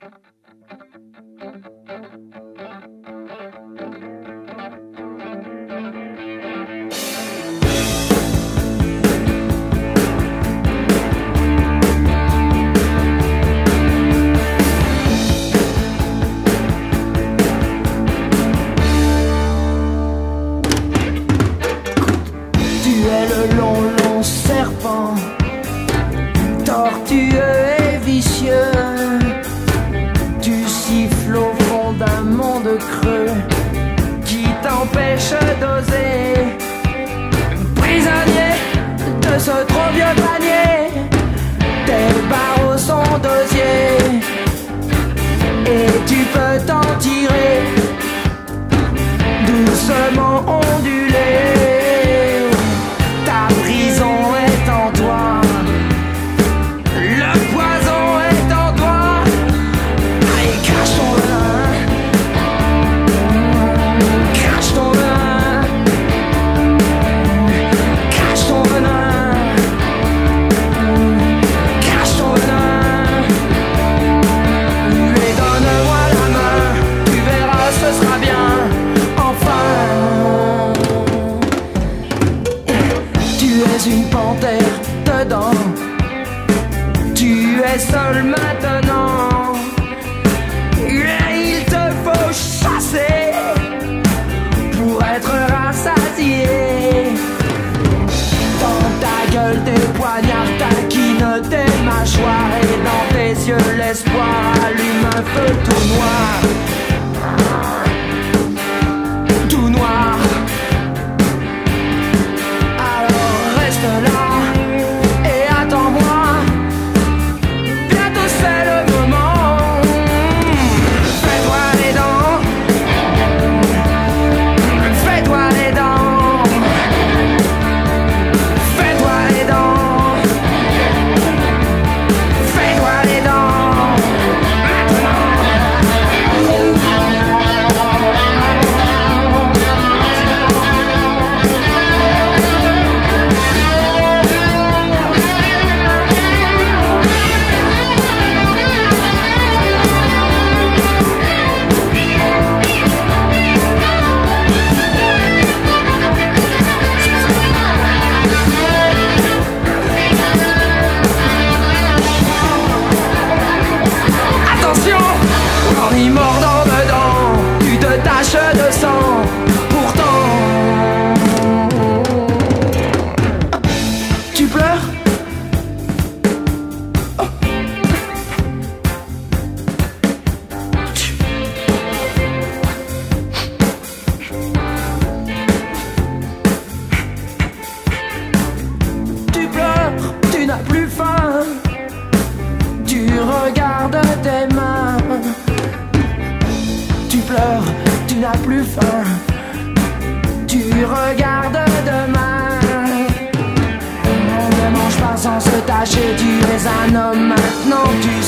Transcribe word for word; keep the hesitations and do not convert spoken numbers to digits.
Le long, long serpent, tortueux et vicieux, tu siffles au fond d'un monde creux qui t'empêche d'oser. Prisonnier de ce trop vieux panier, tes barreaux sont d'osier et tu peux t'en tirer doucement ondulé. Une panthère dedans, tu es seul maintenant, et il te faut chasser pour être rassasié. Dans ta gueule des poignards taquinent tes mâchoires, et dans tes yeux l'espoir allume un feu tout noir. Tout noir. En y mordant dedans, tu te taches de sang. Pourtant, tu pleures. Oh. Tu pleures, tu n'as plus faim. Tu regardes tes mains. Tu pleures, tu n'as plus faim. Tu regardes demain. On ne mange pas sans se tâcher. Tu es un homme maintenant. Tu